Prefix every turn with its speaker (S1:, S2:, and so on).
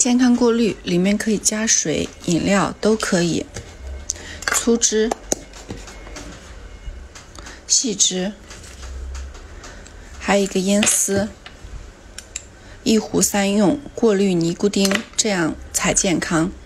S1: 健康过滤里面可以加水、饮料都可以。粗汁、细汁，还有一个烟丝，一壶三用，过滤尼古丁，这样才健康。